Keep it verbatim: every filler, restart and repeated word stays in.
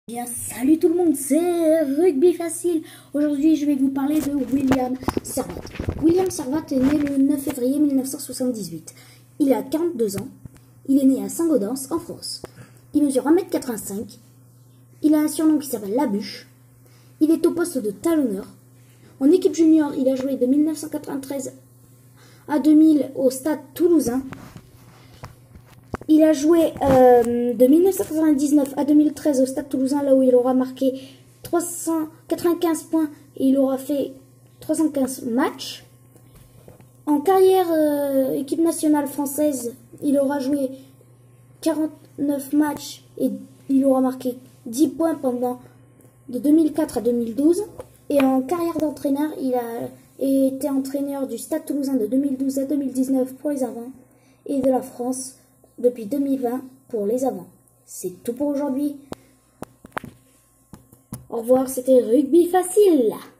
Bien, salut tout le monde, c'est Rugby Facile. Aujourd'hui, je vais vous parler de William Servat. William Servat est né le neuf février mille neuf cent soixante-dix-huit. Il a quarante-deux ans. Il est né à Saint-Gaudens, en France. Il mesure un mètre quatre-vingt-cinq. Il a un surnom qui s'appelle La Bûche. Il est au poste de talonneur. En équipe junior, il a joué de mille neuf cent quatre-vingt-treize à deux mille au Stade Toulousain. Il a joué euh, de mille neuf cent quatre-vingt-dix-neuf à deux mille treize au Stade Toulousain, là où il aura marqué trois cent quatre-vingt-quinze points et il aura fait trois cent quinze matchs. En carrière euh, équipe nationale française, il aura joué quarante-neuf matchs et il aura marqué dix points pendant de deux mille quatre à deux mille douze. Et en carrière d'entraîneur, il a été entraîneur du Stade Toulousain de deux mille douze à deux mille dix-neuf pour les avants et de la France depuis deux mille vingt pour les avants. C'est tout pour aujourd'hui. Au revoir, c'était Rugby Facile.